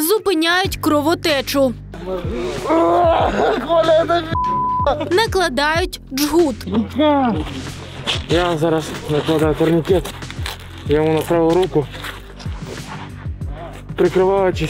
Зупиняють кровотечу. Накладають джгут. Я зараз накладаю турнікет йому на праву руку, прикриваючись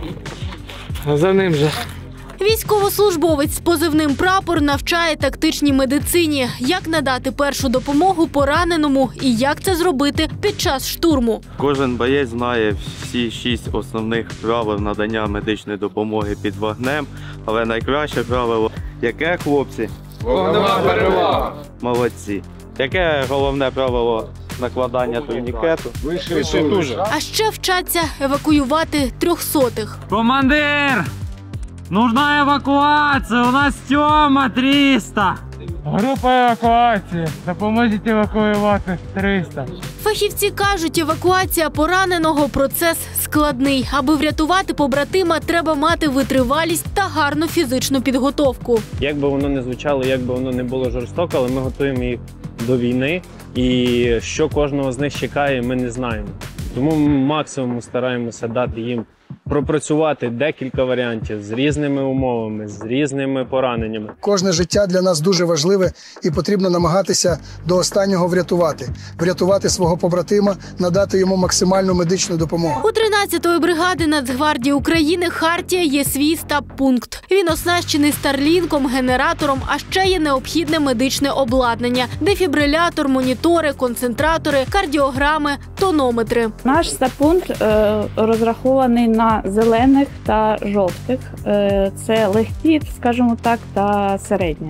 за ним же. Військовослужбовець з позивним «Прапор» навчає тактичній медицині, як надати першу допомогу пораненому і як це зробити під час штурму. Кожен боєць знає всі 6 основних правил надання медичної допомоги під вогнем, але найкраще правило – яке, хлопці? Вогнева перевага. Молодці. Яке головне правило накладання турнікету? Вище дуже. А ще вчаться евакуювати трьохсотих. Командир! Нужна евакуація! У нас Тьома 300! Група евакуації. Допоможіть евакуювати 300. Фахівці кажуть, евакуація пораненого – процес складний. Аби врятувати побратима, треба мати витривалість та гарну фізичну підготовку. Як би воно не звучало, як би воно не було жорстоко, але ми готуємо їх до війни. І що кожного з них чекає, ми не знаємо. Тому ми максимум стараємося дати їм пропрацювати декілька варіантів з різними умовами, з різними пораненнями. Кожне життя для нас дуже важливе і потрібно намагатися до останнього врятувати. Врятувати свого побратима, надати йому максимальну медичну допомогу. У 13-ї бригади Нацгвардії України «Хартія» є свій стаб-пункт. Він оснащений старлінком, генератором, а ще є необхідне медичне обладнання – дефібрилятор, монітори, концентратори, кардіограми, тонометри. Наш стаб-пункт розрахований на зелених та жовтих. Це легкі, скажімо так, та середні.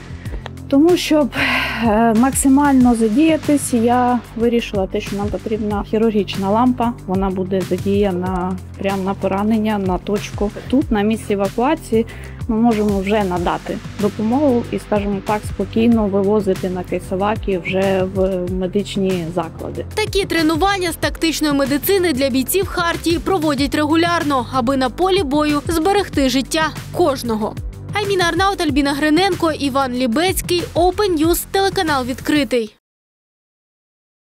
Тому, щоб максимально задіятись, я вирішила те, що нам потрібна хірургічна лампа. Вона буде задіяна прямо на поранення, на точку. Тут, на місці евакуації, ми можемо вже надати допомогу і, скажімо так, спокійно вивозити на кейсоваки вже в медичні заклади. Такі тренування з тактичної медицини для бійців «Хартії» проводять регулярно, аби на полі бою зберегти життя кожного. Айміна Арнаут, Альбіна Гриненко, Іван Лібецький, Open News, телеканал «Відкритий».